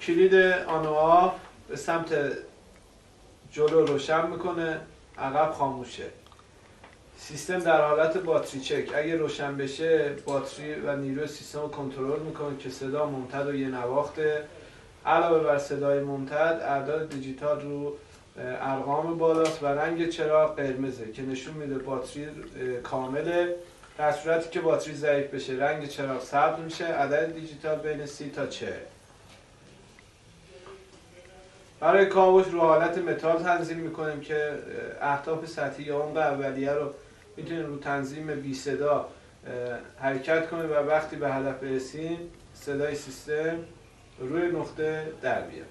کلید آن و آف به سمت جلو روشن میکنه، عقب خاموشه. سیستم در حالت باتری چک، اگه روشن بشه باتری و نیروی سیستم رو کنترل میکنه که صدا ممتد و یه نواخته. علاوه بر صدای ممتد، اعداد دیجیتال رو ارقام بالاست و رنگ چراغ قرمزه که نشون میده باتری کامله. در صورتی که باتری ضعیف بشه رنگ چراغ سبز میشه، عدد دیجیتال بین 30 تا 40. برای کاوش رو حالت متال تنظیم میکنیم که اهداف سطحی یا عمق اولیه رو میتونیم رو تنظیم بی صدا حرکت کنیم و وقتی به هدف برسیم صدای سیستم روی نقطه در بیاد.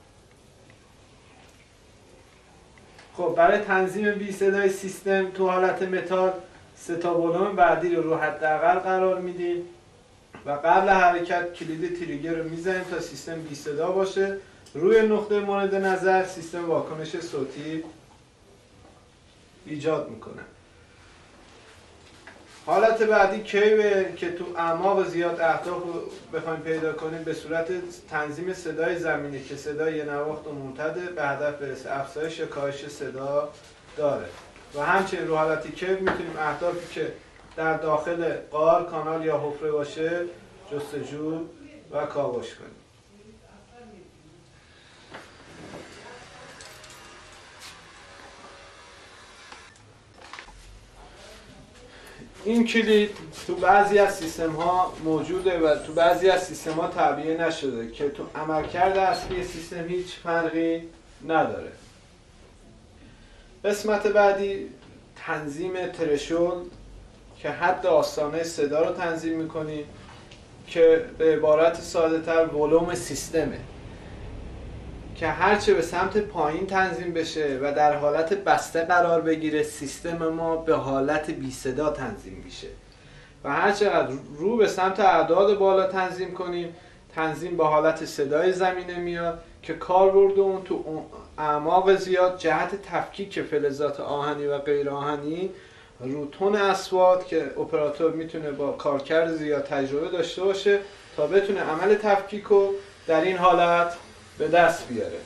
خب برای تنظیم بی صدای سیستم تو حالت متال 3 تا ولوم بعدی رو حداقل قرار میدیم و قبل حرکت کلید تریگر رو میزنیم تا سیستم بی صدا باشه. روی نقطه مورد نظر سیستم واکنش صوتی ایجاد میکنه. حالت بعدی کیوه که تو اعماق زیاد اهداف رو بخوایم پیدا کنیم به صورت تنظیم صدای زمینی که صدای نواخت و ممتده به هدف برسه، افزایش یا کاهش صدا داره. و همچنین رو حالت کیو میتونیم اهدافی که در داخل غار، کانال یا حفره باشه جستجو و کاوش کنیم. این کلید تو بعضی از سیستم ها موجوده و تو بعضی از سیستم ها تعبیه نشده که تو عملکرد اصلی سیستم هیچ فرقی نداره. قسمت بعدی تنظیم ترشولد که حد آستانه صدا رو تنظیم میکنیم که به عبارت ساده تر ولوم سیستمه که هرچه به سمت پایین تنظیم بشه و در حالت بسته قرار بگیره سیستم ما به حالت بی صدا تنظیم میشه و هرچقدر رو به سمت اعداد بالا تنظیم کنیم تنظیم به حالت صدای زمینه میاد که کاربرد اون تو اعماق زیاد جهت تفکیک فلزات آهنی و غیر آهنی رو تون اصوات که اپراتور میتونه با کارکرد زیاد تجربه داشته باشه تا بتونه عمل تفکیک رو در این حالت به دست بیاره.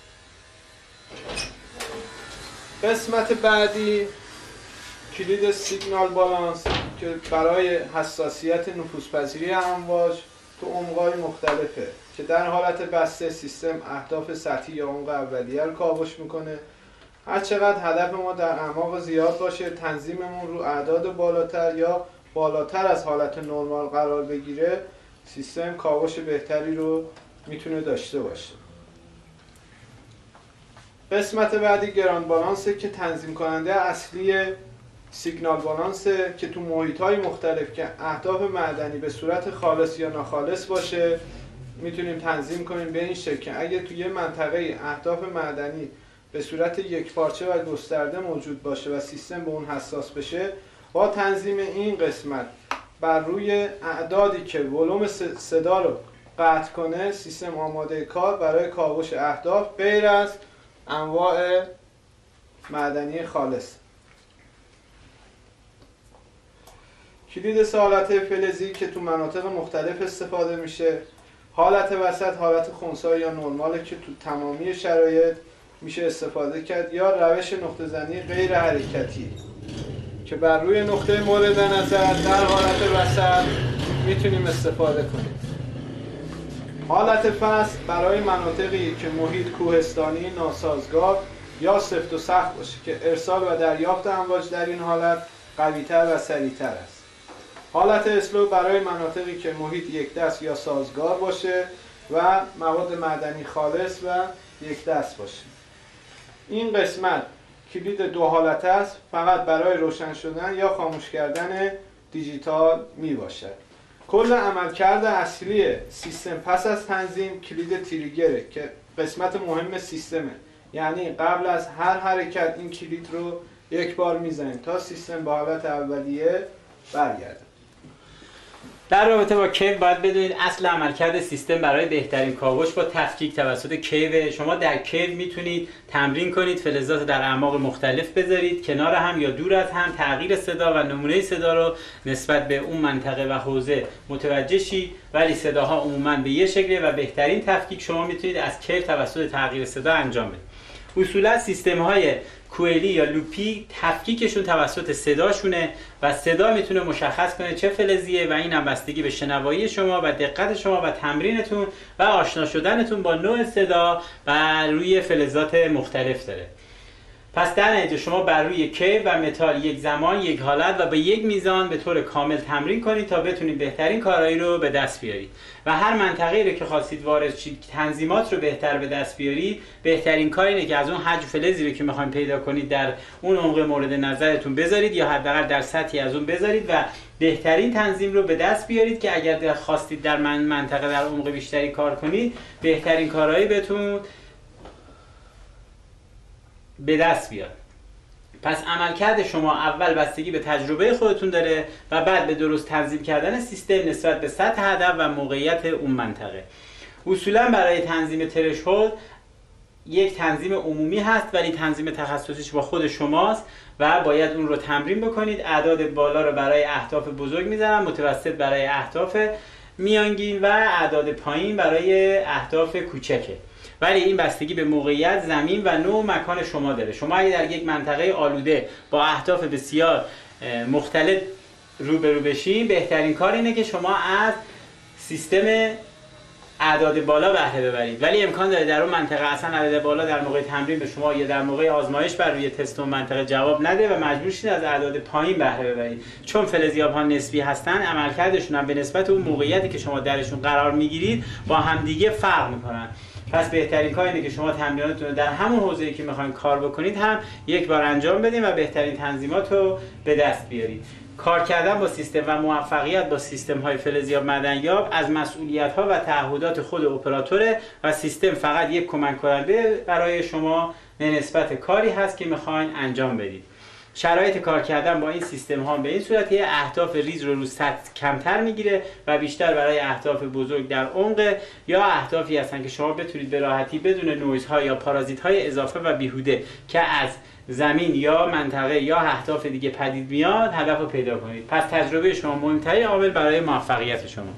قسمت بعدی کلید سیگنال بالانس که برای حساسیت نفوذپذیری امواج تو عمق‌های مختلفه که در حالت بسته سیستم اهداف سطحی یا عمق اولیه رو کاوش میکنه. هر چقدر هدف ما در اعماق زیاد باشه تنظیممون رو اعداد بالاتر یا بالاتر از حالت نرمال قرار بگیره سیستم کاوش بهتری رو میتونه داشته باشه. قسمت بعدی گراند بالانسه که تنظیم کننده اصلی سیگنال بالانسه که تو محیط‌های مختلف که اهداف معدنی به صورت خالص یا ناخالص باشه میتونیم تنظیم کنیم به این شکل که اگه توی یه منطقه اهداف معدنی به صورت یک پارچه و گسترده موجود باشه و سیستم به اون حساس بشه با تنظیم این قسمت بر روی اعدادی که ولوم صدا رو قطع کنه سیستم آماده کار برای کاوش اهداف غیر از انواع معدنی خالص. کلید 3 حالت فلزی که تو مناطق مختلف استفاده میشه. حالت وسط حالت خنثی یا نرماله که تو تمامی شرایط میشه استفاده کرد یا روش نقطه زنی غیر حرکتی که بر روی نقطه مورد نظر در حالت وسط میتونیم استفاده کنیم. حالت فصل برای مناطقی که محیط کوهستانی ناسازگار یا سفت و سخت باشه که ارسال و دریافت امواج در این حالت قوی‌تر و سریع‌تر است. حالت اسلو برای مناطقی که محیط یک دست یا سازگار باشه و مواد معدنی خالص و یک دست باشه. این قسمت کلید 2 حالت است، فقط برای روشن شدن یا خاموش کردن دیجیتال می باشد. کل عملکرد اصلی سیستم پس از تنظیم کلید تریگره که قسمت مهم سیستمه، یعنی قبل از هر حرکت این کلید رو یک بار میزنیم تا سیستم به حالت اولیه برگرده. در رابطه با کیو باید بدونید اصل عملکرد سیستم برای بهترین کاوش با تفکیک توسط کیو. شما در کیو میتونید تمرین کنید، فلزات در اعماق مختلف بذارید، کنار هم یا دور از هم، تغییر صدا و نمونه صدا رو نسبت به اون منطقه و حوزه متوجه شید، ولی صداها عموما به یه شکله و بهترین تفکیک شما میتونید از کیو توسط تغییر صدا انجام بدید. اصولا سیستم های کوئلی یا لوپی تفکیکشون توسط صداشونه و صدا میتونه مشخص کنه چه فلزیه و این هم بستگی به شنوایی شما و دقت شما و تمرینتون و آشنا شدنتون با نوع صدا و روی فلزات مختلف داره. پس در نتیجه شما بر روی کیو و متال یک زمان، یک حالت و به یک میزان به طور کامل تمرین کنید تا بتونید بهترین کارایی رو به دست بیارید و هر منطقه‌ای رو که خواستید وارد شید تنظیمات رو بهتر به دست بیارید. بهترین کار اینه که از اون حجم فلزی رو که می‌خواید پیدا کنید در اون عمق مورد نظرتون بذارید یا حداقل در سطحی از اون بذارید و بهترین تنظیم رو به دست بیارید که اگر خواستید در منطقه در عمق بیشتری کار کنید بهترین کارایی بهتون به دست بیاد. پس عملکرد شما اول بستگی به تجربه خودتون داره و بعد به درست تنظیم کردن سیستم نسبت به سطح هدف و موقعیت اون منطقه. اصولا برای تنظیم ترشهولد یک تنظیم عمومی هست ولی تنظیم تخصصیش با خود شماست و باید اون رو تمرین بکنید. اعداد بالا رو برای اهداف بزرگ میذارم، متوسط برای اهداف میانگین و اعداد پایین برای اهداف کوچکه. ولی این بستگی به موقعیت، زمین و نوع مکان شما داره. شما اگه در یک منطقه آلوده با اهداف بسیار مختلف روبرو بشین، بهترین کار اینه که شما از سیستم اعداد بالا بهره ببرید. ولی امکان داره در اون منطقه اصلا اعداد بالا در موقع تمرین به شما یا در موقع آزمایش بر روی تست اون منطقه جواب نده و مجبور شید از اعداد پایین بهره ببرید. چون فلزیاب‌ها نسبی هستن، عملکردشون هم به نسبت اون موقعیتی که شما درشون قرار میگیرید با همدیگه فرق میکنن. پس بهترین کار اینه که شما تمریناتتون رو در همون حوزه‌ای که میخواین کار بکنید هم یک بار انجام بدین و بهترین تنظیمات رو به دست بیارید. کار کردن با سیستم و موفقیت با سیستم‌های فلزیاب معدنیاب از مسئولیت‌ها و تعهدات خود اپراتوره و سیستم فقط یک کمک کننده برای شما نسبت کاری هست که میخواین انجام بدید. شرایط کار کردن با این سیستم ها به این صورتیه اهداف ریز رو سطح کمتر میگیره و بیشتر برای اهداف بزرگ در عمق یا اهدافی هستن که شما بتونید به راحتی بدون نویزها یا پارازیت های اضافه و بیهوده که از زمین یا منطقه یا اهداف دیگه پدید میاد هدف رو پیدا کنید. پس تجربه شما مهمترین عامل برای موفقیت شما.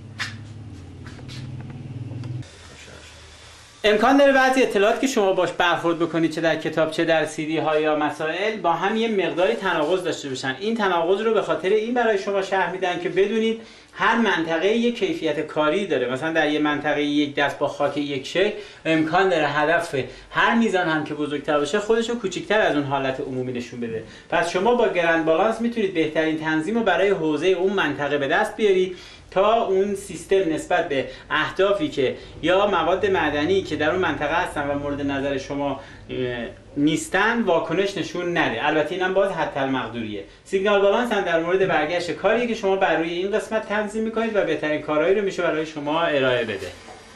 امکان داره بعضی اطلاعات که شما باش برخورد بکنید چه در کتاب چه در سی دی ها یا مسائل با هم یه مقداری تناقض داشته باشن. این تناقض رو به خاطر این برای شما شرح میدن که بدونید هر منطقه یک کیفیت کاری داره. مثلا در یه منطقه یک دست با خاک یک شکل امکان داره هدف هر میزان هم که بزرگتر باشه خودش رو کوچیک‌تر از اون حالت عمومی نشون بده. پس شما با گرند بالانس میتونید بهترین تنظیم رو برای حوزه اون منطقه به دست بیارید تا اون سیستم نسبت به اهدافی که یا مواد معدنی که در اون منطقه هستن و مورد نظر شما نیستن واکنش نشون نده. البته اینم باز حتی المقدوریه. سیگنال بالانس هم در مورد برگشت کاریه که شما بر روی این قسمت تنظیم میکنید و بهترین کارهایی رو میشه برای شما ارائه بده.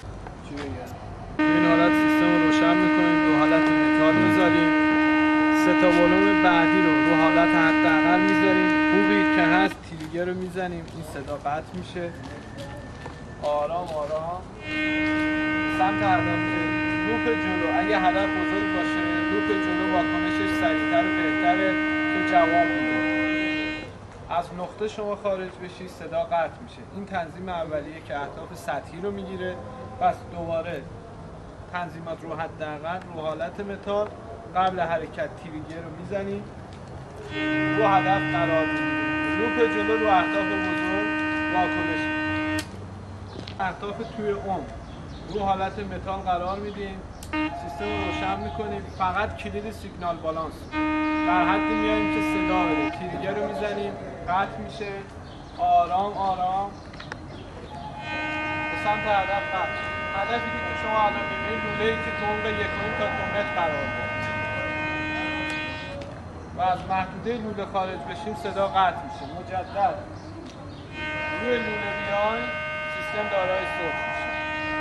این حالت سیستم رو روشن میکنید، رو حالت متال میذاریم، سه تا ولوم بعدی رو حالت حداقل میذاریم، خوبی که هست تریگر رو میزنیم، این صدا قطع میشه. آرام آرام سمت عقب لوپ جلو. اگه هدف بزرگ باشه لوپ جلو واکنشش سریعتر و بهتره که جواب میده. از نقطه شما خارج بشی صدا قطع میشه. این تنظیم اولیه که اهداف سطحی رو میگیره. پس دوباره تنظیمات رو حداقل رو حالت متال قبل حرکت تریگر رو میزنید، رو هدف قرار میگیرید. لوپ جلو رو اهداف بزرگ واکنش، اهداف توی عمق رو حالت متال قرار میدیم، سیستم رو روشن میکنیم. فقط کلید سیگنال بالانس در حدی میایم که صدا بده، تریگر رو میزنیم قطع میشه. آرام آرام به سمت هدف قطع. هدفی که شما الان میبینید لوله‌ای که تو عمق 1.5 تا 2 متر قرار داره و از محدوده لوله خارج بشیم صدا قطع میشه. مجدد روی لوله بیاین سیستم دارای سرخ میشه.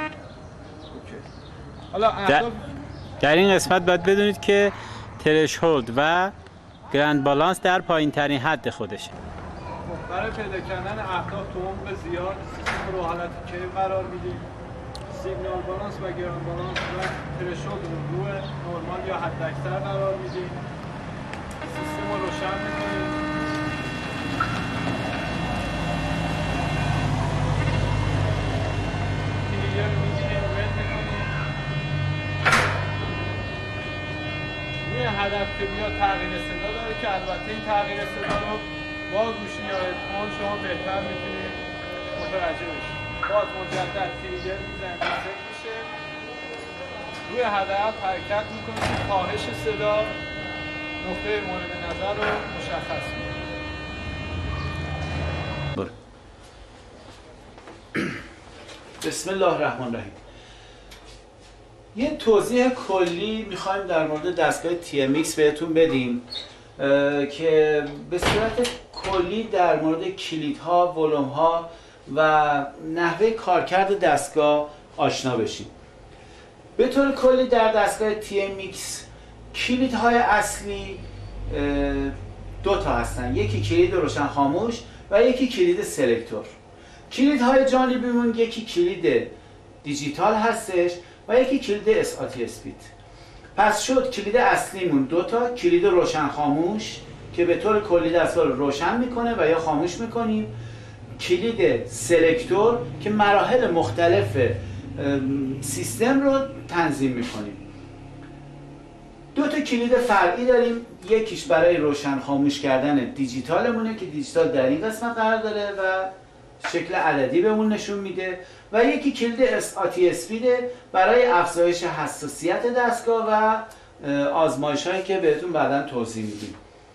حالا در این قسمت باید بدونید که ترشهولد و گرند بالانس در پایین ترین حد خودشه. برای پیدا کردن اهداف تو عمق زیاد سیستم رو حالت کیو قرار میدیم. سیگنال بالانس و گران بالانس و ترشولد رو روی نرمال یا حداکثر قرار میدیم. سیستم رو روشن میکنیم. تریگر رو میگیریم، ول میکنیم. روی هدف که بیاد تغییر صدا داره که البته این تغییر صدا رو با گوشی یا هدفون شما بهتر میتونید متوجه بشید. باز مجدد تریگر میزنید، ریست میشه. روی هدف حرکت میکنید که کاهش صدا نقطه مورد نظر رو مشخص میکنید. بسم الله الرحمن الرحیم. یه توضیح کلی میخوایم در مورد دستگاه TMX بهتون بدیم که به صورت کلی در مورد کلیدها، ولوم‌ها و نحوه کارکرد دستگاه آشنا بشیم. به طور کلی در دستگاه TMX کلیدهای اصلی دو تا هستن، یکی کلید روشن خاموش و یکی کلید سلکتور. کلیدهای جانبیمون یکی کلید دیجیتال هستش و یکی کلید SAT اسپید. پس شد کلید اصلیمون دو تا، کلید روشن خاموش که به طور کلی دستگاه رو روشن میکنه و یا خاموش میکنیم، کلید سلکتور که مراحل مختلف سیستم رو تنظیم میکنیم. دو تا کلید فرعی داریم، یکیش برای روشن خاموش کردن دیجیتالمونه که دیجیتال در این قسمت قرار داره و شکل عددی بهمون نشون میده و یکی کلید SAT اسپیده برای افزایش حساسیت دستگاه و آزمایش هایی که بهتون بعدا توضیح میدیم.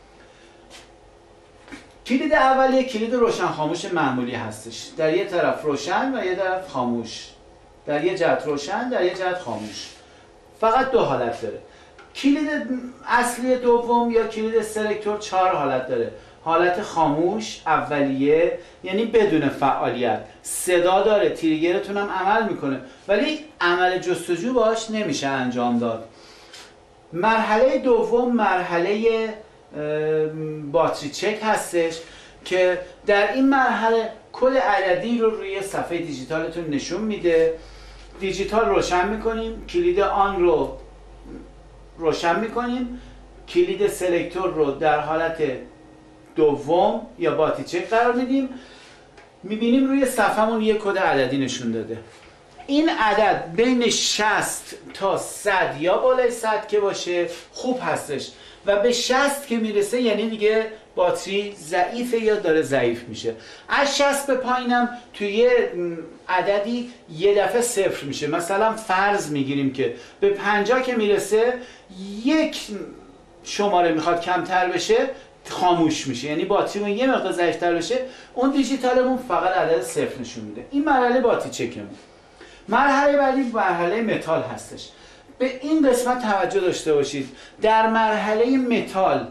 کلید اول یک کلید روشن خاموش معمولی هستش، در یه طرف روشن و یه طرف خاموش، در یه جهت روشن در یه جهت خاموش، فقط دو حالت داره. کلید اصلی دوم یا کلید سلکتور 4 حالت داره. حالت خاموش اولیه یعنی بدون فعالیت، صدا داره، تریگرتون هم عمل میکنه ولی عمل جستجو باش نمیشه انجام داد. مرحله دوم مرحله باتری چک هستش که در این مرحله کل عددی رو روی صفحه دیجیتالتون نشون میده. دیجیتال روشن میکنیم، کلید آن رو روشن میکنیم، کلید سلکتور رو در حالت دوم یا باتری چک قرار میدیم. میبینیم روی صفحمون یک کد عددی نشون داده. این عدد بین 60 تا 100 یا بالای 100 که باشه خوب هستش و به 60 که میرسه یعنی دیگه باتری ضعیفه یا داره ضعیف میشه. از 60 به پایینم توی عددی یه دفعه صفر میشه. مثلا فرض میگیریم که به 50 که میرسه یک شماره میخواد کمتر بشه خاموش میشه، یعنی باتریمون یه مقدار ضعیف‌تر بشه، اون دیجیتالمون فقط عدد صفر نشون میده. این مرحله باتری چکمون. مرحله بعدی مرحله متال هستش. به این قسمت توجه داشته باشید. در مرحله متال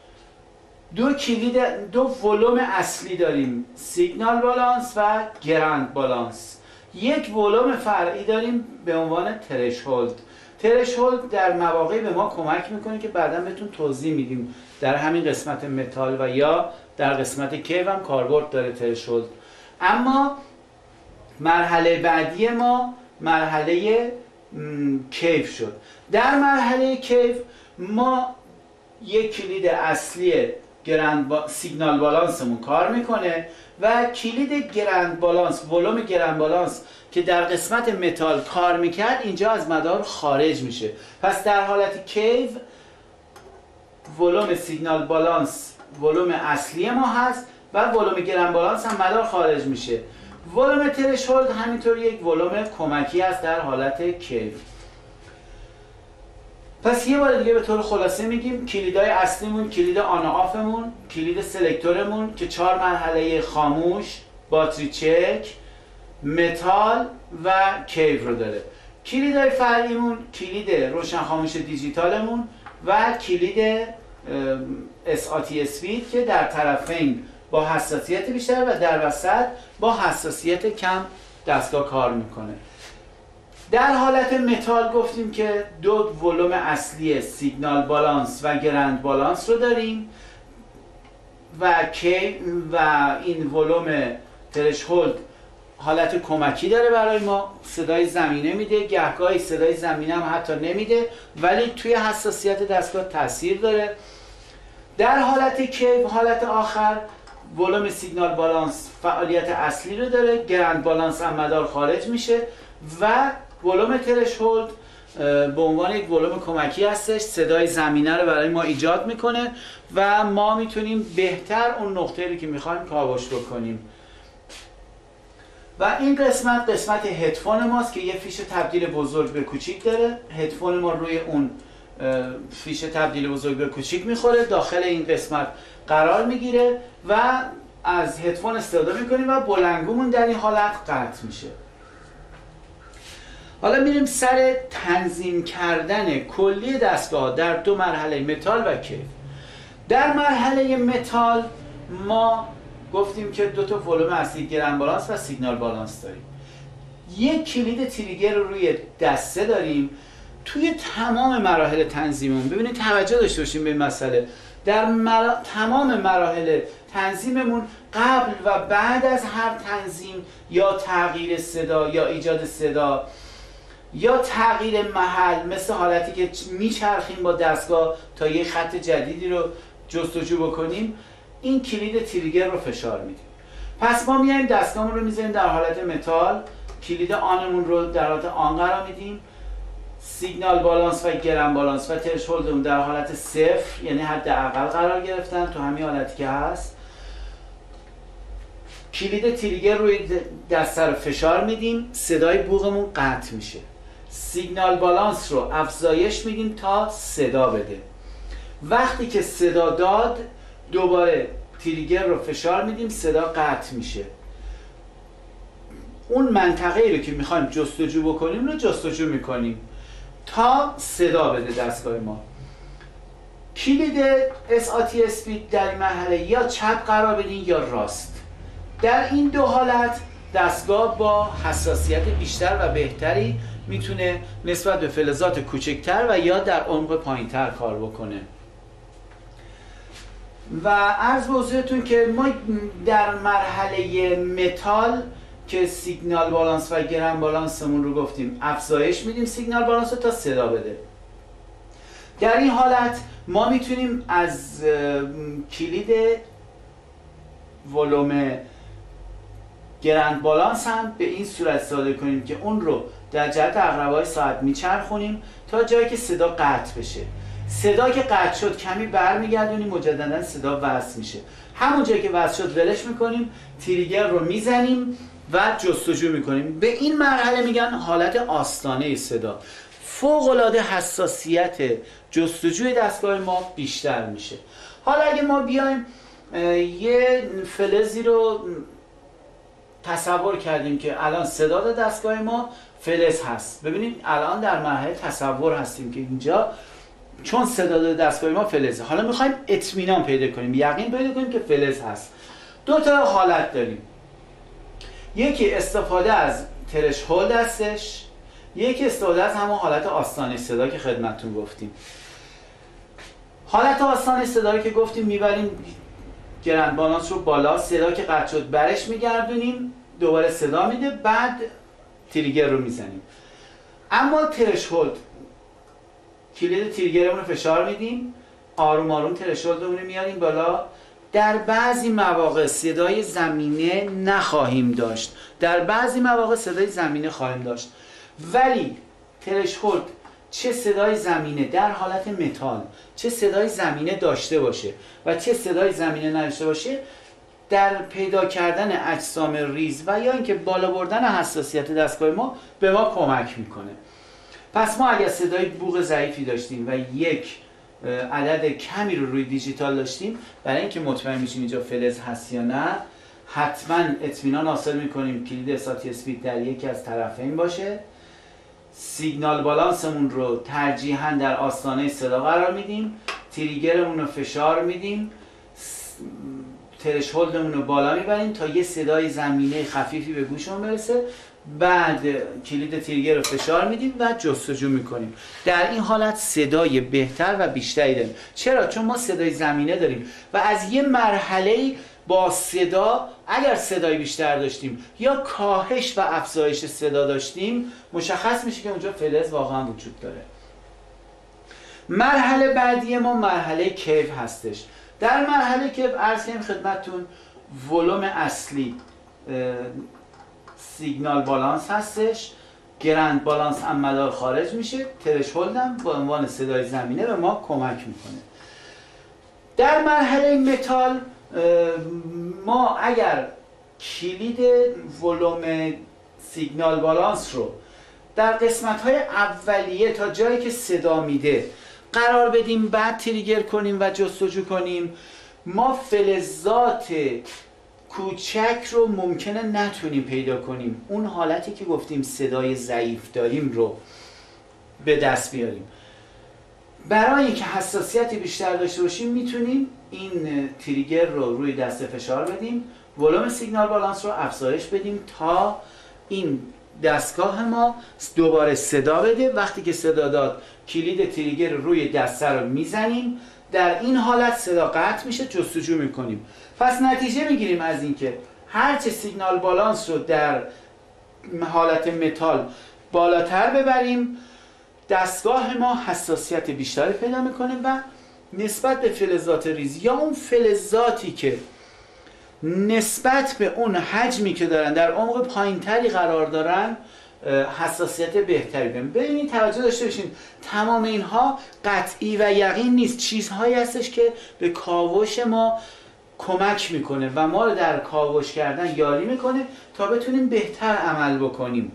دو ولوم اصلی داریم، سیگنال بالانس و گراند بالانس. یک ولوم فرعی داریم به عنوان ترشولد. ترشولد در مواقعی به ما کمک میکنه که بعدا بهتون توضیح میدیم در همین قسمت متال و یا در قسمت کیو هم کاربرد داره ترشولد. اما مرحله بعدی ما مرحله کیو شد. در مرحله کیو ما یک کلید اصلی سیگنال بالانسمون کار میکنه و کلید گرند بالانس، ولوم گرند بالانس که در قسمت متال کار میکرد اینجا از مدار خارج میشه. پس در حالت کیو ولوم سیگنال بالانس ولوم اصلی ما هست و ولوم گرند بالانس هم مدار خارج میشه. ولوم ترشولد همینطور یک ولوم کمکی است در حالت کیو. پس یه بار دیگه به طور خلاصه میگیم کلیدهای اصلیمون کلید آن و آفمون، کلید سلکتورمون که 4 مرحله خاموش، باتری چک، متال و کیو رو داره. کلیدهای فرعیمون کلید روشن خاموش دیجیتالمون و کلید SAT اسپید که در طرفین با حساسیت بیشتر و در وسط با حساسیت کم دستگاه کار میکنه. در حالت متال گفتیم که دو ولوم اصلی سیگنال بالانس و گرند بالانس رو داریم و کی و این ولوم ترشهولد حالت کمکی داره برای ما، صدای زمینه میده، گهگاهی صدای زمینه هم حتی نمیده ولی توی حساسیت دستگاه تاثیر داره. در حالت کیف، حالت آخر، ولوم سیگنال بالانس فعالیت اصلی رو داره، گرند بالانس هم مدار خارج میشه و ولوم ترشهولد به عنوان یک ولوم کمکی هستش، صدای زمینه رو برای ما ایجاد میکنه و ما میتونیم بهتر اون نقطه‌ای رو که میخوایم کاوش بکنیم. و این قسمت هدفون ماست که یه فیش تبدیل بزرگ به کوچیک داره. هدفون ما روی اون فیش تبدیل بزرگ به کوچیک میخوره، داخل این قسمت قرار میگیره و از هدفون استفاده میکنیم و بلنگومون در این حالت قطع میشه. حالا میریم سر تنظیم کردن کلی دستگاه در دو مرحله، متال و کیف. در مرحله متال ما گفتیم که دو تا ولوم اصلی، گرند بالانس و سیگنال بالانس داریم. یک کلید تریگر رو روی دسته داریم. توی تمام مراحل تنظیممون ببینید توجه داشته باشیم به این مسئله. در تمام مراحل تنظیممون قبل و بعد از هر تنظیم یا تغییر صدا یا ایجاد صدا یا تغییر محل، مثل حالتی که میچرخیم با دستگاه تا یه خط جدیدی رو جستجو بکنیم، این کلید تریگر رو فشار میدیم. پس ما میایم دستگاهمون رو میذاریم در حالت متال، کلید آنمون رو در حالت آن قرار میدیم، سیگنال بالانس و گرند بالانس و ترشهولدمون در حالت صفر یعنی حداقل قرار گرفتن تو همین حالتی که هست. کلید تریگر روی دسته رو فشار میدیم، صدای بوقمون قطع میشه. سیگنال بالانس رو افزایش میدیم تا صدا بده. وقتی که صدا داد دوباره تریگر رو فشار میدیم، صدا قطع میشه. اون منطقه ای رو که میخوایم جستجو بکنیم رو جستجو میکنیم تا صدا بده دستگاه ما. کلید SAT اسپید در این مرحله یا چپ قرار بدین یا راست. در این دو حالت دستگاه با حساسیت بیشتر و بهتری میتونه نسبت به فلزات کوچکتر و یا در عمق پایینتر کار بکنه. و عرض به حضورتون که ما در مرحله متال که سیگنال بالانس و گرند بالانسمون رو گفتیم افزایش میدیم سیگنال بالانس رو تا صدا بده. در این حالت ما میتونیم از کلید ولوم گرند بالانس هم به این صورت استفاده کنیم که اون رو در جهت عقربه‌های ساعت میچرخونیم تا جایی که صدا قطع بشه. صدا که قطع شد کمی برمیگردونیم، مجددا صدا وصل میشه. همون جایی که وصل شد ولش میکنیم، تریگر رو میزنیم و جستجو میکنیم. به این مرحله میگن حالت آستانه صدا. فوق العاده حساسیت جستجوی دستگاه ما بیشتر میشه. حالا اگه ما بیایم یه فلزی رو تصور کردیم که الان صدا دستگاه ما فلز هست. ببینید الان در مرحله تصور هستیم که اینجا چون صدا دستگاه ما فلزه. حالا میخوایم اطمینان پیدا کنیم، یقین پیدا کنیم که فلز هست. دو تا حالت داریم. یکی استفاده از ترشهولد هستش، یکی استفاده از همون حالت آستانه صدا که خدمتتون گفتیم. حالت آستانه صدا رو که گفتیم میبریم گرند بالانس رو بالا، صدا که قطع شد برش میگردونیم، دوباره صدا میده، بعد تریگر رو میزنیم. اما ترشهولد کلید تریگرمون رو فشار میدیم، آروم آروم ترشهولدمون رو میاریم بالا. در بعضی مواقع صدای زمینه نخواهیم داشت، در بعضی مواقع صدای زمینه خواهیم داشت، ولی ترشهولد چه صدای زمینه در حالت متال، چه صدای زمینه داشته باشه و چه صدای زمینه نداشته باشه، در پیدا کردن اجسام ریز و یا اینکه بالا بردن حساسیت دستگاه ما به ما کمک میکنه. پس ما اگر صدای بوق ضعیفی داشتیم و یک عدد کمی رو روی دیجیتال داشتیم، برای اینکه مطمئن میشیم اینجا فلز هست یا نه، حتما اطمینان حاصل میکنیم کلید SAT اسپید در یکی از طرفین باشه. سیگنال بالانسمون رو ترجیحاً در آستانه صدا قرار میدیم، تریگرمون رو فشار میدیم، ترشهولدمون رو بالا میبریم تا یه صدای زمینه خفیفی به گوشمون برسه. بعد کلید تریگر رو فشار میدیم و جستجو میکنیم. در این حالت صدای بهتر و بیشتری داریم. چرا؟ چون ما صدای زمینه داریم و از یه مرحله با صدا، اگر صدای بیشتر داشتیم یا کاهش و افزایش صدا داشتیم، مشخص میشه که اونجا فلز واقعا وجود داره. مرحله بعدی ما مرحله کیف هستش. در مرحله کیف عرض کردم خدمتتون ولوم اصلی سیگنال بالانس هستش، گرند بالانس هم مدار خارج میشه، ترشهولد هم به عنوان صدای زمینه به ما کمک میکنه. در مرحله متال ما اگر کلید ولوم سیگنال بالانس رو در قسمت های اولیه تا جایی که صدا میده قرار بدیم، بعد تریگر کنیم و جستجو کنیم، ما فلزات کوچک رو ممکنه نتونیم پیدا کنیم. اون حالتی که گفتیم صدای ضعیف داریم رو به دست بیاریم. برای اینکه حساسیت بیشتر داشته باشیم میتونیم این تریگر رو روی دسته فشار بدیم، ولوم سیگنال بالانس رو افزایش بدیم تا این دستگاه ما دوباره صدا بده. وقتی که صدا داد کلید تریگر رو روی دسته رو میزنیم، در این حالت صدا قطع میشه، جستجو میکنیم. پس نتیجه میگیریم از اینکه هرچه سیگنال بالانس رو در حالت متال بالاتر ببریم، دستگاه ما حساسیت بیشتری پیدا میکنه و نسبت به فلزات ریز یا اون فلزاتی که نسبت به اون حجمی که دارن در عمق پایینتری قرار دارن حساسیت بهتری دارن. ببینید توجه داشته باشین تمام اینها قطعی و یقین نیست، چیزهایی هستش که به کاوش ما کمک میکنه و ما رو در کاوش کردن یاری میکنه تا بتونیم بهتر عمل بکنیم.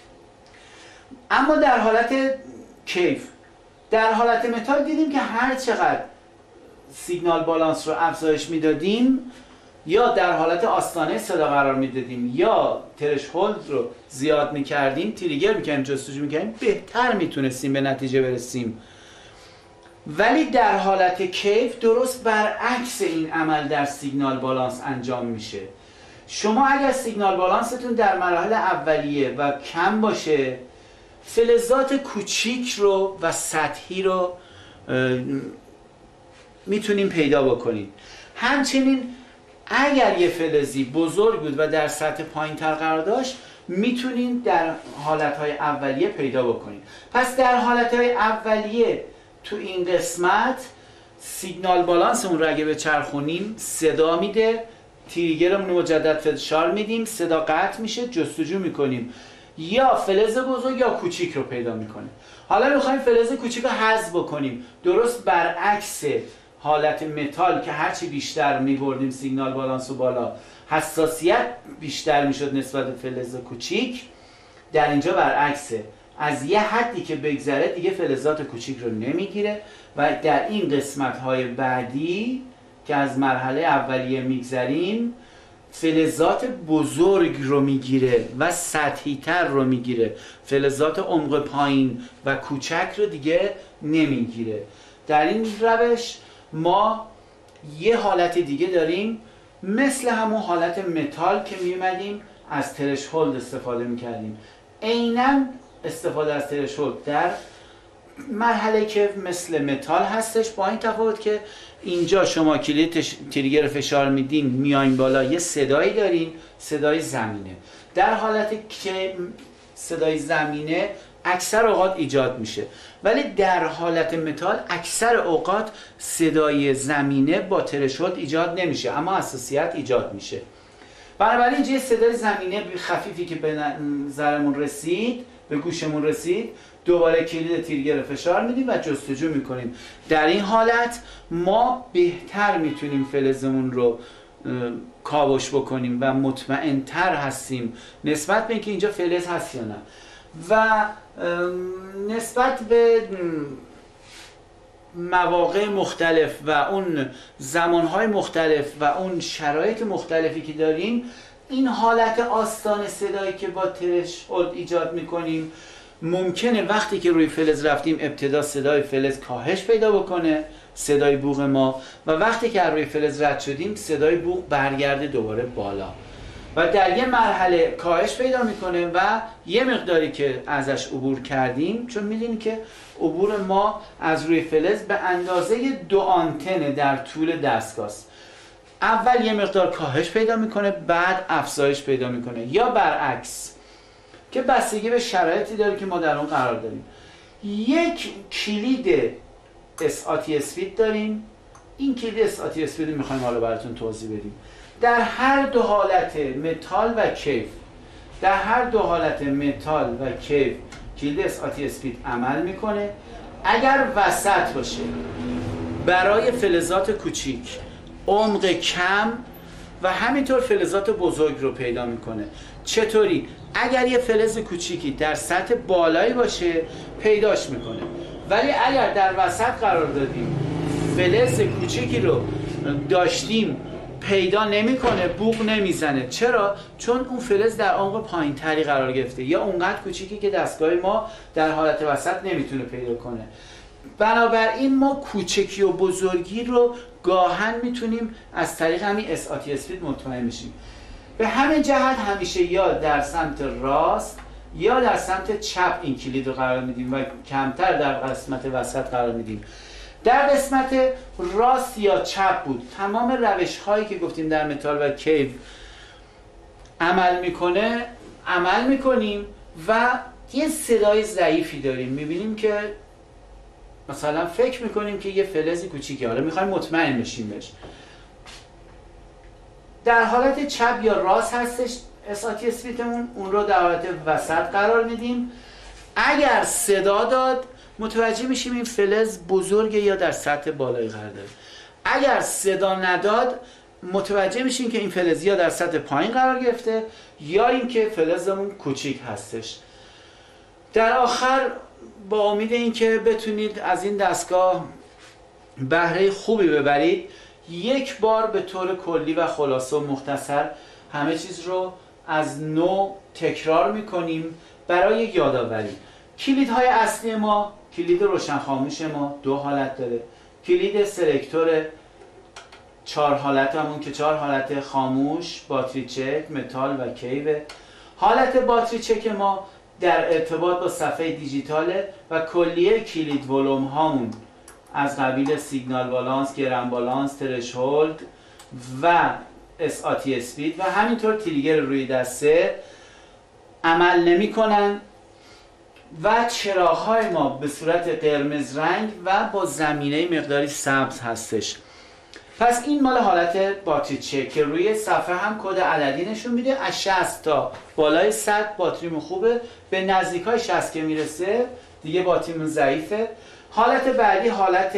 اما در حالت کیف، در حالت متال دیدیم که هر چقدر سیگنال بالانس رو افزایش میدادیم یا در حالت آستانه صدا قرار میدادیم یا ترشهولد رو زیاد میکردیم، تریگر میکردیم، جستجو میکردیم، بهتر میتونستیم به نتیجه برسیم. ولی در حالت کیف درست برعکس این عمل در سیگنال بالانس انجام میشه. شما اگر سیگنال بالانستون در مراحل اولیه و کم باشه، فلزات کوچیک رو و سطحی رو میتونیم پیدا بکنیم. همچنین اگر یه فلزی بزرگ بود و در سطح پایین‌تر قرار داشت، میتونیم در حالتهای اولیه پیدا بکنیم. پس در حالتهای اولیه تو این قسمت سیگنال بالانسمون رو اگه بچرخونیم صدا میده، تریگرمون رو مجدد فشار میدیم، صدا قطع میشه، جستجو میکنیم، یا فلز بزرگ یا کوچیک رو پیدا میکنیم. حالا میخوایم فلز کوچیک رو حذف بکنیم، درست برعکس حالت متال که هرچی بیشتر میبردیم سیگنال بالانس رو بالا، حساسیت بیشتر میشد نسبت به فلز کوچیک. در اینجا برعکسه، از یه حدی که بگذره دیگه فلزات کوچیک رو نمیگیره و در این قسمت های بعدی که از مرحله اولیه میگذریم فلزات بزرگ رو میگیره و سطحی تر رو میگیره، فلزات عمق پایین و کوچک رو دیگه نمیگیره. در این روش ما یه حالت دیگه داریم، مثل همون حالت متال که میومدیم از ترشهولد استفاده میکردیم. عیناً استفاده از ترشهولد در مرحله که مثل متال هستش، با این تفاوت که اینجا شما کلید تریگر فشار میدین میاین بالا، یه صدایی دارین، صدای زمینه. در حالت که صدای زمینه اکثر اوقات ایجاد میشه، ولی در حالت متال اکثر اوقات صدای زمینه با ترشهولد ایجاد نمیشه اما حساسیت ایجاد میشه. بنابراین اینجا صدای زمینه خفیفی که به نظرمون رسید، به گوشمون رسید، دوباره کلید تریگر رو فشار میدیم و جستجو میکنیم. در این حالت ما بهتر میتونیم فلزمون رو کاوش بکنیم و مطمئن‌تر هستیم نسبت به اینکه اینجا فلز هست یا نه. و نسبت به مواقع مختلف و اون زمانهای مختلف و اون شرایط مختلفی که داریم، این حالت آستانه صدایی که با ترشهولد ایجاد میکنیم ممکنه وقتی که روی فلز رفتیم ابتدا صدای فلز کاهش پیدا بکنه، صدای بوق ما، و وقتی که روی فلز رد شدیم صدای بوق برگرده دوباره بالا. و در یه مرحله کاهش پیدا میکنه و یه مقداری که ازش عبور کردیم، چون میدونیم که عبور ما از روی فلز به اندازه 2 آنتن در طول دستگاه است. اول یه مقدار کاهش پیدا میکنه، بعد افزایش پیدا میکنه، یا برعکس، که بستگی به شرایطی داره که ما در اون قرار داریم. یک کلید SAT اسپید داریم. این کلید SAT اسپید رو میخوایم حالا براتون توضیح بدیم. در هر دو حالت متال و کیف، در هر دو حالت متال و کیف کلید SAT اسپید عمل میکنه. اگر وسط باشه، برای فلزات کوچیک عمق کم و همینطور فلزات بزرگ رو پیدا میکنه. چطوری؟ اگر یه فلز کوچیکی در سطح بالایی باشه پیداش میکنه، ولی اگر در وسط قرار دادیم فلز کوچیکی رو داشتیم پیدا نمیکنه، بوق نمیزنه. چرا؟ چون اون فلز در عمق پایینتری قرار گرفته یا اونقدر کوچیکی که دستگاه ما در حالت وسط نمیتونه پیدا کنه. بنابراین ما کوچکی و بزرگی رو گاهن میتونیم از طریق همین SAT اسپید مطمئن بشیم. به همین جهت همیشه یا در سمت راست یا در سمت چپ این کلید رو قرار میدیم و کمتر در قسمت وسط قرار میدیم. در قسمت راست یا چپ بود تمام روش هایی که گفتیم در متال و کیف عمل میکنیم و یه صدای ضعیفی داریم. میبینیم که مثلا فکر میکنیم که یه فلزی کوچیکی، حالا میخوایم مطمئن بشیم بهش. در حالت چپ یا راست هستش SAT اسپیدمون، اون رو در حالت وسط قرار میدیم. اگر صدا داد متوجه میشیم این فلز بزرگه یا در سطح بالایی قرار داره. اگر صدا نداد متوجه میشیم که این فلز یا در سطح پایین قرار گرفته یا اینکه فلزمون کوچیک هستش. در آخر با امید اینکه بتونید از این دستگاه بهره خوبی ببرید، یک بار به طور کلی و خلاصه و مختصر همه چیز رو از نو تکرار میکنیم برای یادآوری. کلیدهای اصلی ما، کلید روشن خاموش ما 2 حالت داره. کلید سلکتور 4 حالت همون که 4 حالت خاموش، باتری چک، متال و کیو. حالت باتری چک ما در ارتباط با صفحه دیجیتاله و کلیه کلید ولوم هامون از قبیل سیگنال بالانس، گرم بالانس، ترشهولد و SAT اسپید و همینطور تریگر روی دسته عمل نمی کنن و چراغ‌های ما به صورت قرمز رنگ و با زمینه مقداری سبز هستش. پس این مال حالت باتری چک که روی صفحه هم کد عددی نشون میده. از 60 تا بالای 100 باتریمون خوبه، به نزدیکای 60 که میرسه دیگه باتریمون ضعیفه. حالت بعدی حالت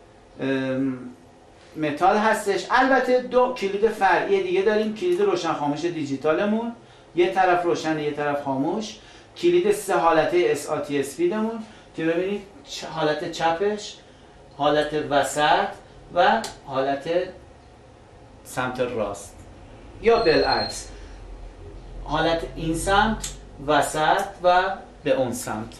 متال هستش. البته 2 کلید فرعی دیگه داریم. کلید روشن خاموش دیجیتالمون، یه طرف روشن یه طرف خاموش. کلید 3 حالته SAT اسپیدمون که ببینید حالت چپش، حالت وسط و حالت سمت راست یا بالعکس، حالت این سمت وسط و به اون سمت.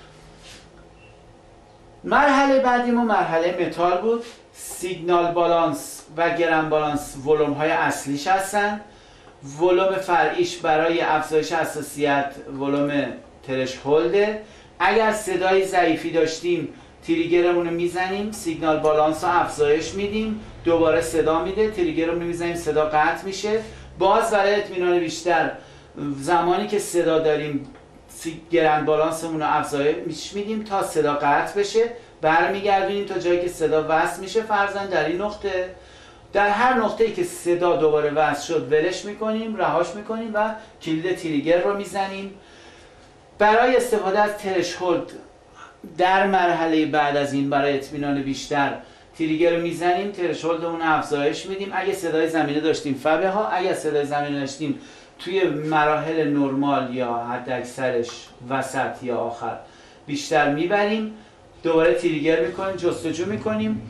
مرحله بعدیمون مرحله متال بود. سیگنال بالانس و گرم بالانس ولوم های اصلیش هستن. ولوم فرعیش برای افزایش حساسیت ولوم ترشهولده. اگر صدای ضعیفی داشتیم تریگرمون رو میزنیم، سیگنال بالانس رو افزایش میدیم، دوباره صدا میده، تریگرمون رو میزنیم، صدا قطع میشه. باز برای اطمینان بیشتر زمانی که صدا داریم گرم بالانسمون رو افزایش میدیم تا صدا قطع بشه، برمیگردونیم تا جایی که صدا وصل میشه. فرضاً در این نقطه، در هر نقطه‌ای که صدا دوباره وصل شد ولش میکنیم، رهاش میکنیم و کلید تریگر رو میزنیم. برای استفاده از ترشهولد در مرحله بعد از این برای اطمینان بیشتر تریگر رو میزنیم، ترشهولدمون رو افزایش میدیم. اگه صدای زمینه داشتیم فبه ها، اگه صدای زمینه داشتیم توی مراحل نرمال یا حد اکثرش وسط یا آخر بیشتر میبریم. دوباره تریگر میکنیم، جستجو میکنیم.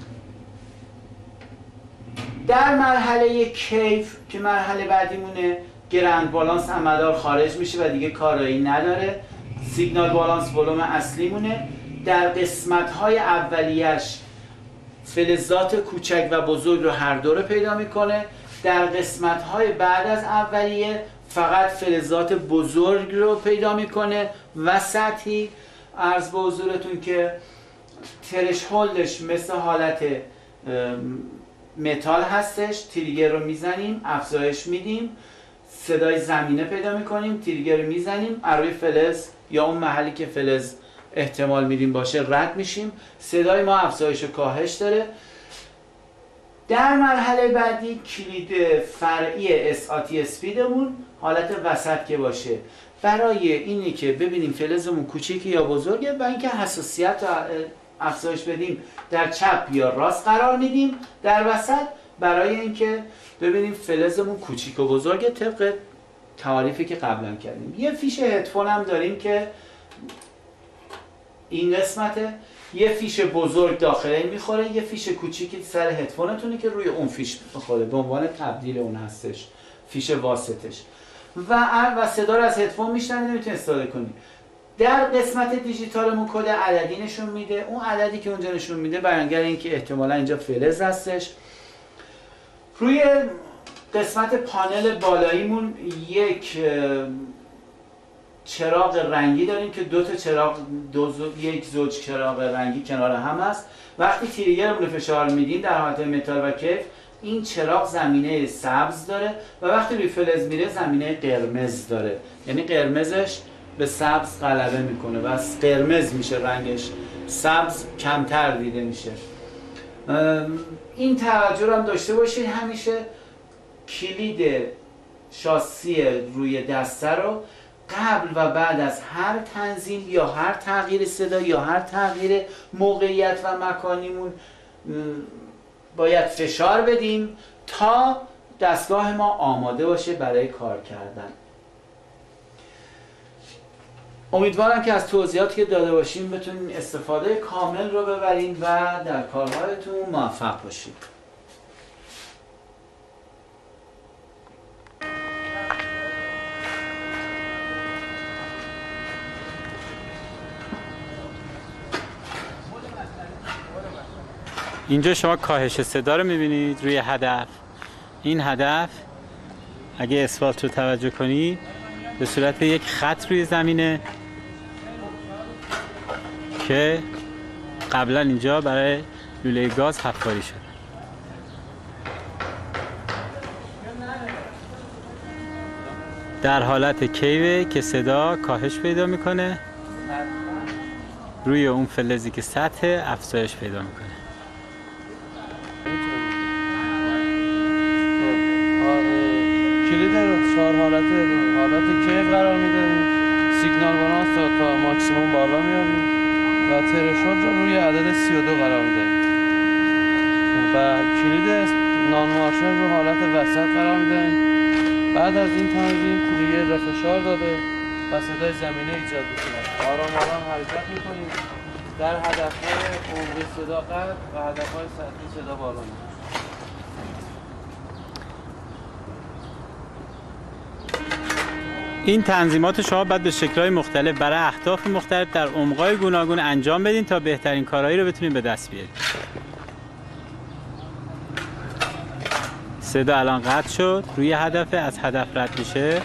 در مرحله کیف که مرحله بعدیمونه، گرند بالانس عملدار خارج میشه و دیگه کارایی نداره. سیگنال بالانس ولوم اصلیمونه. در قسمت‌های اولیش فلزات کوچک و بزرگ رو هر دو رو پیدا میکنه. در قسمت‌های بعد از اولیه فقط فلزات بزرگ رو پیدا میکنه و سطحی. عرض به حضورتون که ترشهولدش مثل حالت متال هستش، تریگر رو میزنیم، افزایش میدیم، صدای زمینه پیدا میکنیم، تریگر رو میزنیم، روی فلز یا اون محلی که فلز احتمال میدیم باشه رد میشیم، صدای ما افزایش و کاهش داره. در مرحله بعدی کلید فرعی SAT اسپیدمون حالت وسط که باشه، برای اینی که ببینیم فلزمون کوچیکی یا بزرگه و اینکه حساسیت افزایش بدیم در چپ یا راست قرار میدیم، در وسط برای اینکه ببینیم فلزمون کوچیک و بزرگه طبق تعاریفی که قبلا کردیم. یه فیش هدفون هم داریم که این قسمته، یه فیش بزرگ داخل میخوره، یه فیش کوچیکی سر هدفونتونه که روی اون فیش میخوره، به عنوان تبدیل اون هستش، فیش واسطش. و صدا رو از هدفون میشنوید، میتونید استفاده کنید. در قسمت دیجیتالمون کد عددی نشون میده. اون عددی که اونجا نشون میده بیانگر این که احتمالا اینجا فلز هستش. روی قسمت پانل بالاییمون یک چراغ رنگی داریم که دو تا چراغ یک زوج چراغ رنگی کنار هم هست. وقتی تریگرمون رو فشار میدیم در حالت متال و کیف، این چراغ زمینه سبز داره و وقتی روی فلز میره زمینه قرمز داره، یعنی قرمزش به سبز غلبه میکنه و قرمز میشه رنگش، سبز کمتر دیده میشه. این توجه رو هم داشته باشید، همیشه کلید شاسی روی دسته رو قبل و بعد از هر تنظیم یا هر تغییر صدا یا هر تغییر موقعیت و مکانیمون باید فشار بدیم تا دستگاه ما آماده باشه برای کار کردن. امیدوارم که از توضیحاتی که داده باشیم بتونین استفاده کامل رو ببرین و در کارهایتون موفق باشید. اینجا شما کاهش صدا رو میبینید روی هدف. این هدف اگه اسفالت رو توجه کنید به صورت یک خط روی زمینه که قبلا اینجا برای لوله گاز حفاری شد. در حالت کیوه که صدا کاهش پیدا میکنه، روی اون فلزی که سطح افزایش پیدا میکنه. کلید رو 4 حالت کیف قرار میدهیم، سیگنال بالانس رو تا ماکسیموم بالا میاریم و ترشولد رو روی عدد 32 قرار میدهیم و کلید نان مارشل رو حالت وسط قرار میدهیم. بعد از این تنظیم تریگر فشار داده و صدای زمینه ایجاد میشه. آرام آرام حرکت میکنیم در هدفهای عمقی صدا قطع و هدفهای سطحی صدا بالا میشه. این تنظیمات شما باید به شکل‌های مختلف برای اهداف مختلف در عمق‌های گوناگون انجام بدین تا بهترین کارهایی رو بتونین به دست بیارید. صدا الان قطع شد، روی هدف، از هدف رد میشه،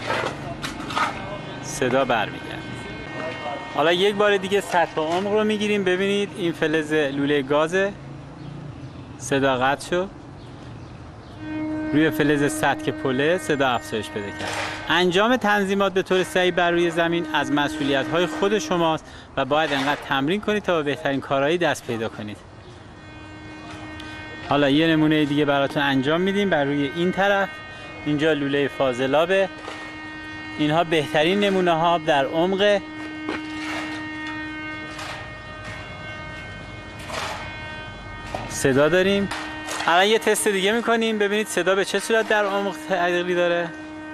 صدا برمیگرده. حالا یک بار دیگه سطح و عمق رو میگیریم، ببینید این فلز لوله گازه، صدا قطع شد، روی فلز سطح که پله صدا افزایش پیدا کرد. انجام تنظیمات به طور صحیح بر روی زمین از مسئولیت‌های خود شماست و باید انقدر تمرین کنید تا به بهترین کارهایی دست پیدا کنید. حالا یه نمونه دیگه براتون انجام میدیم بر روی این طرف. اینجا لوله فاضلابه. اینها بهترین نمونه ها در عمق صدا داریم. الان یه تست دیگه میکنیم ببینید صدا به چه صورت در عمق تغییری داره.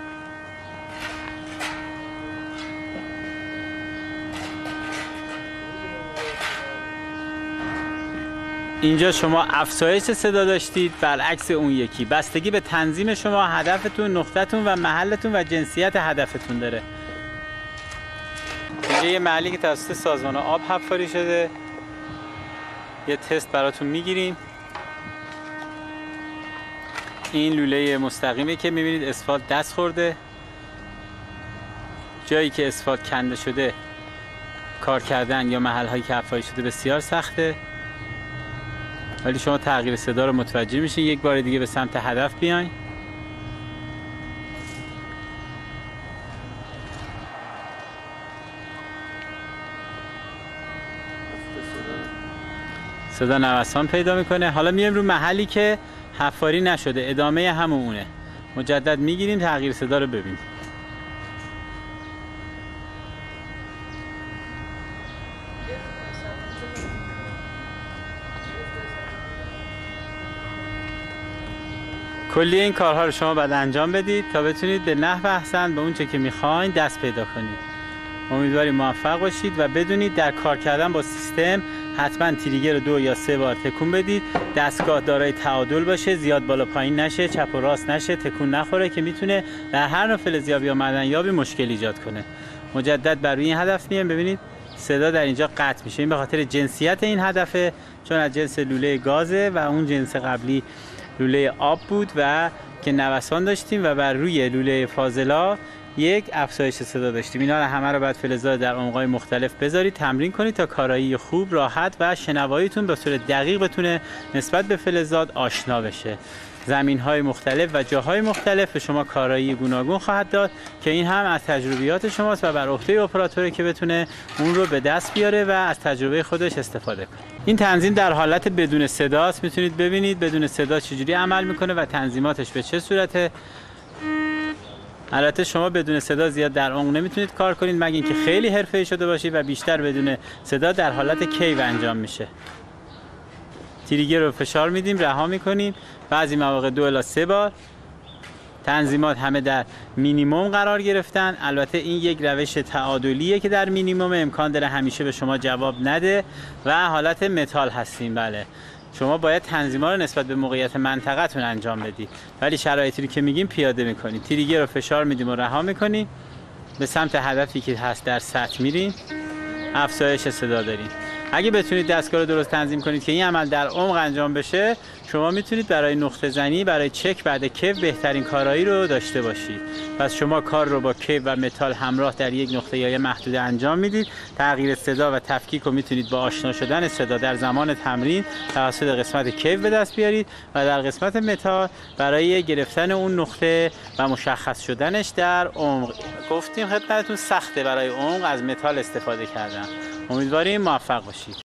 اینجا شما افزایش صدا داشتید، برعکس اون یکی. بستگی به تنظیم شما، هدفتون، نقطتون و محلتون و جنسیت هدفتون داره. اینجا یه محلی که توسط سازمان آب حفاری شده، یه تست براتون میگیریم. این لوله مستقیمه که میبینید اسفالت دست خورده. جایی که اسفالت کنده شده کار کردن یا محل هایی که حفاری شده بسیار سخته، ولی شما تغییر صدا رو متوجه میشین. یک بار دیگه به سمت هدف بیاین. صدا نوسان پیدا میکنه. حالا میایم رو محلی که حفاری نشده، ادامه همونه. مجدد میگیریم، تغییر صدا رو ببینیم. کلی این کارها رو شما باید انجام بدید تا بتونید به نحو احسن به اون چه که میخواین دست پیدا کنید. امیدواریم موفق باشید و بدونید در کار کردن با سیستم حتما تریگر رو 2 یا 3 بار تکون بدید. دستگاه دارای تعادل باشه، زیاد بالا پایین نشه، چپ و راست نشه، تکون نخوره که میتونه در هر نوع فلزیابی یا معدنیابی مشکل ایجاد کنه. مجدد بر روی این هدف میایم. ببینید صدا در اینجا قطع میشه. این به خاطر جنسیت این هدفه، چون از جنس لوله گازه و اون جنس قبلی لوله آب بود و که نوسان داشتیم و بر روی لوله فاضلا یک افزایش صدا داشتیم. اینا رو همه رو بعد فلزات در عمق‌های مختلف بذارید، تمرین کنید تا کارایی خوب، راحت و شنواییتون به صورت دقیق بتونه نسبت به فلزات آشنا بشه. زمین‌های مختلف و جاهای مختلف به شما کارایی گوناگون خواهد داد که این هم از تجربیات شماست و بر عهده اپراتوره که بتونه اون رو به دست بیاره و از تجربه خودش استفاده کنه. این تنظیم در حالت بدون صداست. میتونید ببینید بدون صدا چجوری عمل میکنه و تنظیماتش به چه صورته. البته شما بدون صدا زیاد در عمق نمیتونید کار کنید مگر اینکه خیلی حرفه‌ای شده باشید و بیشتر بدون صدا در حالت کیو انجام میشه. تریگر رو فشار میدیم، رها میکنیم، بعضی مواقع 2 الی 3 بار. تنظیمات همه در مینیمم قرار گرفتن. البته این یک روش تعادلیه که در مینیمم امکان داره همیشه به شما جواب نده و حالت متال هستیم. بله شما باید تنظیمات رو نسبت به موقعیت منطقه‌تون انجام بدید، ولی شرایطی که میگیم پیاده میکنید. تریگر رو فشار میدیم و رها میکنیم، به سمت هدفی که هست در سطح میریم، افزایش صدا داریم. اگه بتونید دستگاه رو درست تنظیم کنید که این عمل در عمق انجام بشه، شما میتونید برای نقطه زنی، برای چک بعد کیو بهترین کارایی رو داشته باشید. پس شما کار رو با کیو و متال همراه در یک نقطه یا محدوده انجام میدید. تغییر صدا و تفکیک رو میتونید با آشنا شدن صدا در زمان تمرین توسط قسمت کیو به دست بیارید و در قسمت متال برای گرفتن اون نقطه و مشخص شدنش در عمق. گفتیم خدمتتون سخته برای عمق از متال استفاده کردن. امیدواریم موفق باشید.